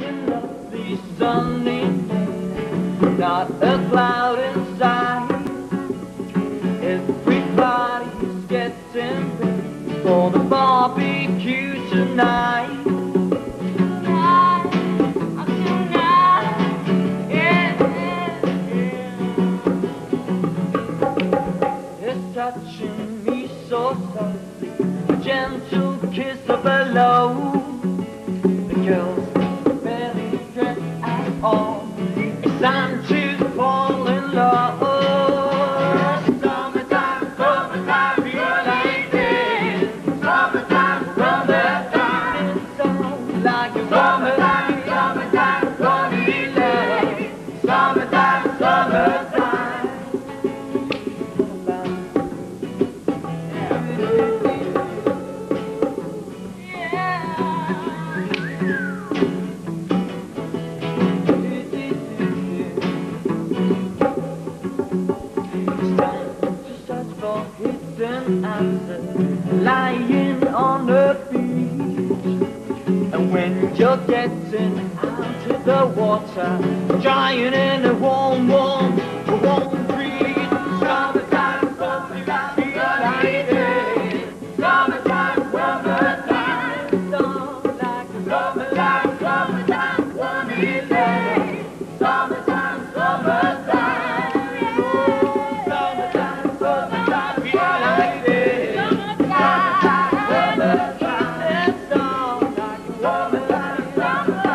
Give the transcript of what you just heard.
lovely sunny day, not a cloud in sight. Everybody's getting ready for the barbecue tonight. It's touching me so softly, a gentle kiss of a love. The girls barely dress at all. It's time to fall in love. Summertime, summertime, feel like this. Summertime, summertime, it's all like a summertime, summertime, sunny love. Summertime, summertime. Hidden answers lying on the beach, and when you're getting out of the water, drying in a warm breeze. Summertime, summertime, feel like this. Summertime, summertime, it's all like a summertime, summertime, sunny day. Summertime, summertime. Summertime,